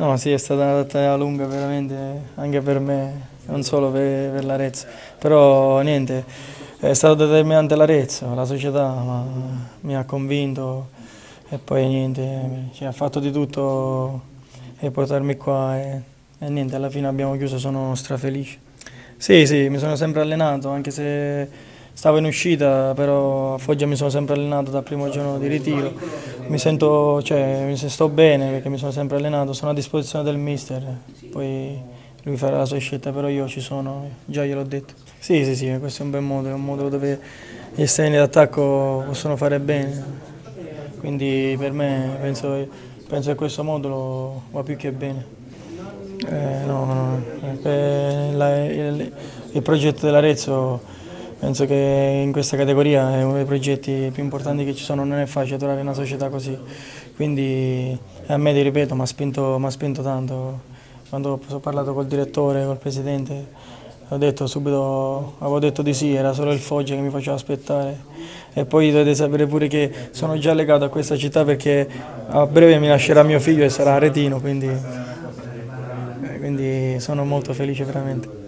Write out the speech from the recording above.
No, sì, è stata una tratta lunga veramente, anche per me, non solo per l'Arezzo. Però niente, è stato determinante l'Arezzo, la società mi ha convinto e poi niente, ha fatto di tutto per portarmi qua e niente, alla fine abbiamo chiuso, sono strafelice. Sì, sì, mi sono sempre allenato, anche se stavo in uscita, però a Foggia mi sono sempre allenato dal primo giorno di ritiro. Mi sento, cioè, sto bene perché mi sono sempre allenato, sono a disposizione del mister, poi lui farà la sua scelta, però io ci sono, già gliel'ho detto. Sì, sì, sì, questo è un bel modulo, è un modulo dove gli esterni d'attacco possono fare bene, quindi per me penso che questo modulo va più che bene. No, no, il progetto dell'Arezzo penso che in questa categoria è uno dei progetti più importanti che ci sono, non è facile trovare una società così, quindi a me, ti ripeto, m'ha spinto tanto. Quando ho parlato col direttore, col presidente, ho detto subito, avevo detto di sì, era solo il Foggia che mi faceva aspettare. E poi dovete sapere pure che sono già legato a questa città perché a breve mi lascerà mio figlio e sarà aretino, quindi sono molto felice veramente.